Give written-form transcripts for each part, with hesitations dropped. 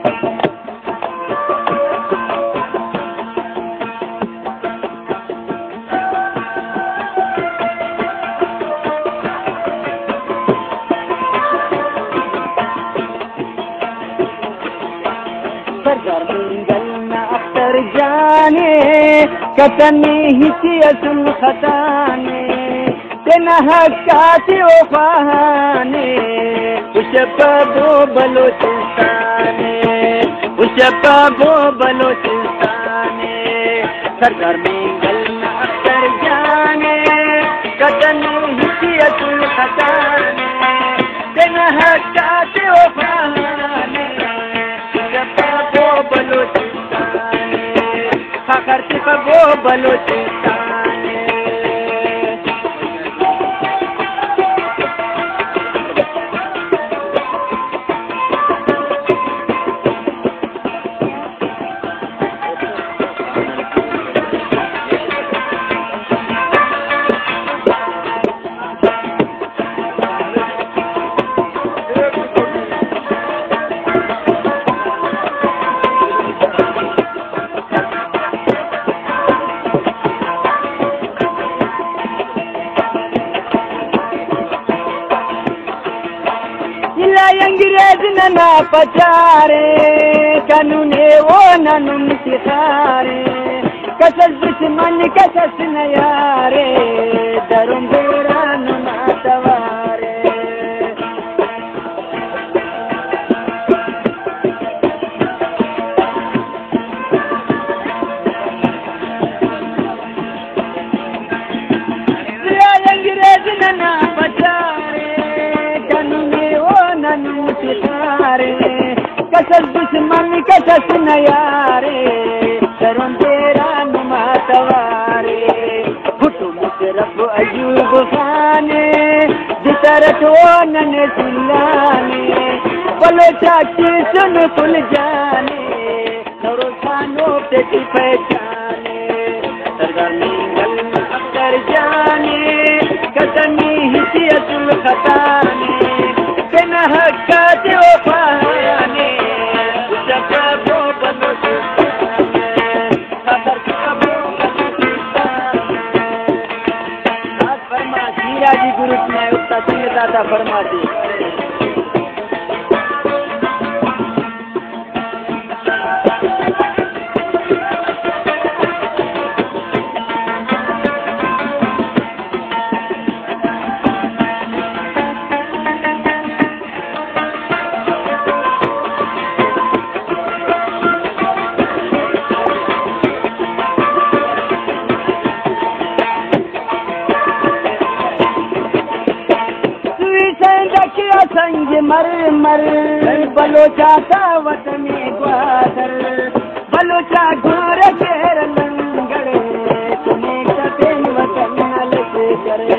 अख्तर जाने कतनी हिसियतुल खताने तेना हक्काती वफाने उशपबो बलोचिस्ताने उशपबो बलोचिस्ताने सरकार में गलना अख्तर जाने कतनी हिसियतुल खताने तेना हक्काती वफाने करती वो बलोचिस्तान अंग्रेज नना पचारे कानूने वो ननुम सिखारे कसस दुश्मन कसस नयारे दरुम बेरा नुना तवारे अंग्रेज नना पचारे कानूने वो ननुम सिखारे कसस दुश्मन कसस नयारे दरुम बेरा नुमा तवारे फुटू मुशरफ अयूब खाने जितरत वो नन सुलाने बलोचा की सुन कुल जाने नरो खानो पेटी पहचाने सरदार मिंगल अख्तर जाने कतनी हिसियतुल खताने तेना हक्काती वफाने उशपबो बलोचिस्ताने करती वो बलोचिस्ताने फरमा हीरा जी गुरु में उत्ता सिंह दादा फरमाती संग मर मर बलोचा था वतने ग्वादर बलोचा घोर केर लंगड़े तुम्हें कतेन वतन नलक करे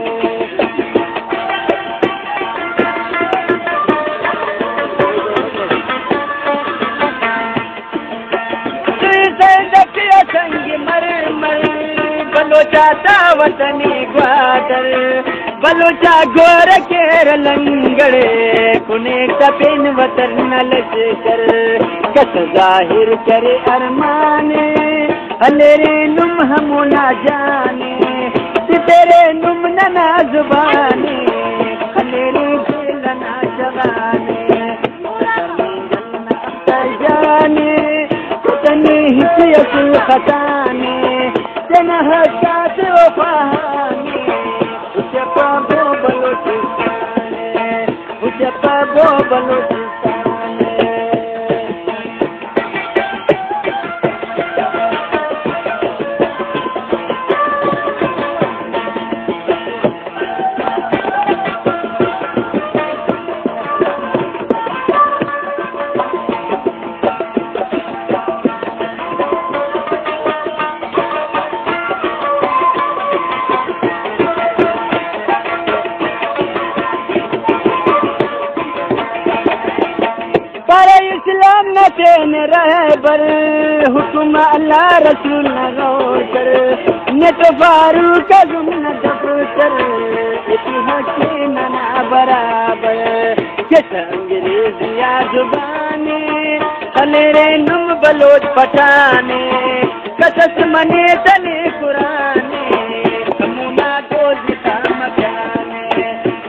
संग मर मर बलोचा था वतने ग्वादर बलोचा गोर केर लंगड़े कुने तपिन वतन नलक कर कस जाहिर करे अरमाने हलेरे नुम हमो ना जाने तेरे नुम नना जुबाने हलेरे दिल ना जवाने जाने कुतनी हिसियतुल खताने तेना हक्काती वफाने उशपबो बलोचिस्ताने उशपबो बलोचिस्ताने इस्लाम न तेन रहे बर हुक्म अल्लाह रसूल न गौर न तो फारूक अज़म न दफ्तर इतिहास के नना बराबर किस अंग्रेजिया जुबाने भले नुम बलोच पठाने कसस मने तले कुराने नमूना को जिता मकाने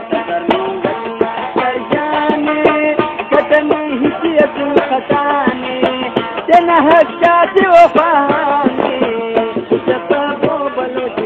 कर जाने कतनी हिसियत खताने तेना हक्का से वफाने सबको बलोच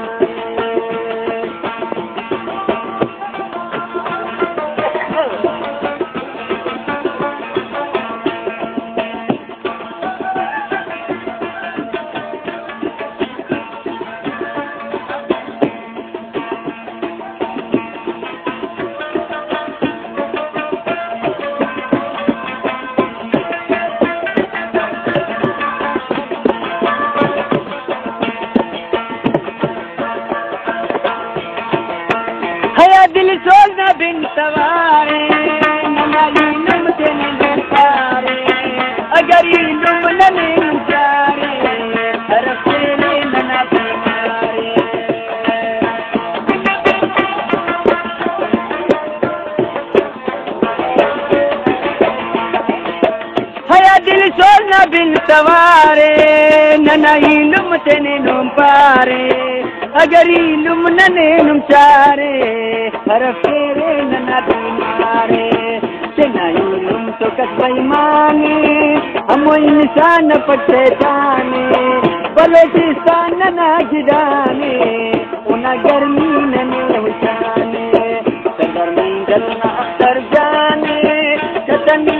दिल सोलना बिन सवारे ननाई नुम तेने नसारे अगर ये नुम नने नुचारे हरफ तेने नना तुम्हारे हया दिल सोलना बिन सवारे ननाई नुम तेने नुम पारे अगर ये नुम नने नुचारे हरफ तेरे नना तुम्हारे तेनायुम तो कसबई माने हमो इंसान पटे जाने बलोचिस्तान नना गिराने उना गर्मी नने हुशाने सदर मंगल ना अख्तर जाने कतनी